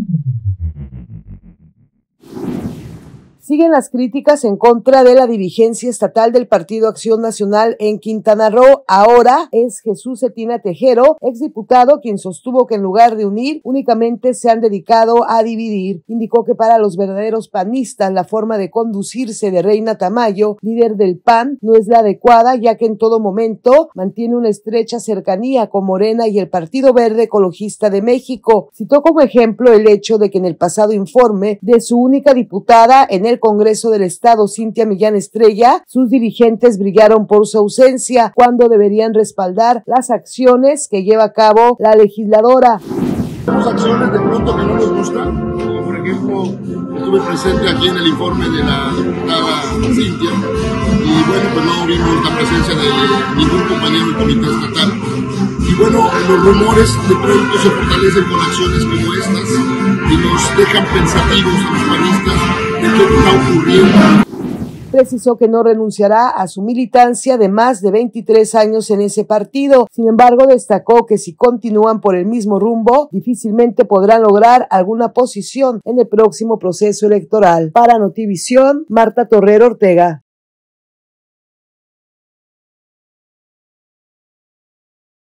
Siguen las críticas en contra de la dirigencia estatal del Partido Acción Nacional en Quintana Roo. Ahora es Jesús Cetina Tejero, exdiputado, quien sostuvo que en lugar de unir, únicamente se han dedicado a dividir. Indicó que para los verdaderos panistas la forma de conducirse de Reina Tamayo, líder del PAN, no es la adecuada, ya que en todo momento mantiene una estrecha cercanía con Morena y el Partido Verde Ecologista de México. Citó como ejemplo el hecho de que en el pasado informe de su única diputada en el Congreso del Estado, Cintia Millán Estrella, sus dirigentes brillaron por su ausencia cuando deberían respaldar las acciones que lleva a cabo la legisladora. Tenemos acciones de pronto que no nos gustan, como por ejemplo estuve presente aquí en el informe de la diputada Cintia y bueno, pues no vimos la presencia de ningún compañero del comité estatal y bueno, los rumores de pronto se fortalecen con acciones como estas y nos dejan pensativos a los panistas de qué está ocurriendo. Precisó que no renunciará a su militancia de más de 23 años en ese partido. Sin embargo, destacó que si continúan por el mismo rumbo, difícilmente podrán lograr alguna posición en el próximo proceso electoral. Para Notivisión, Marta Torrero Ortega.